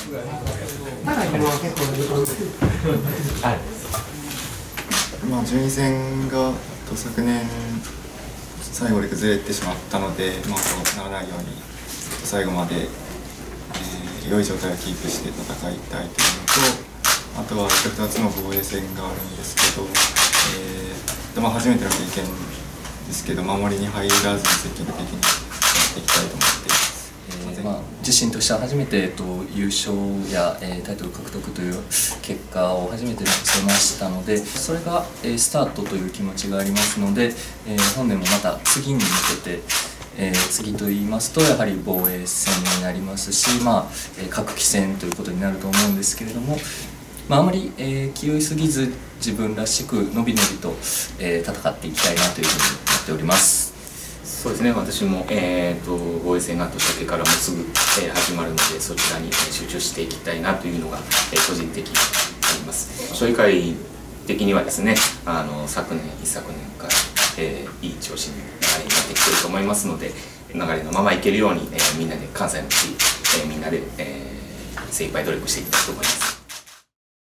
順位戦が昨年最後で崩れてしまったので、そうならないように最後まで、良い状態をキープして戦いたいというのと、あとは2つの防衛戦があるんですけど、初めての経験ですけど、守りに入らずに積極的にやっていきたいと思っています。 自身としては初めて、優勝や、タイトル獲得という結果を初めて出せましたので、それが、スタートという気持ちがありますので、本年もまた次に向けて、次といいますとやはり防衛戦になりますし、各棋戦ということになると思うんですけれども、あまり、気負いすぎず自分らしくのびのびと、戦っていきたいなというふうに思っております。 そうですね、私も、防衛戦が年明けからもすぐ、始まるので、そちらに集中していきたいなというのが、個人的にあります。将棋界的にはですね、昨年、一昨年から、いい調子に流れになってきていると思いますので、流れのままいけるように、みんなで関西の地、みんなで、精一杯努力していきたいと思います。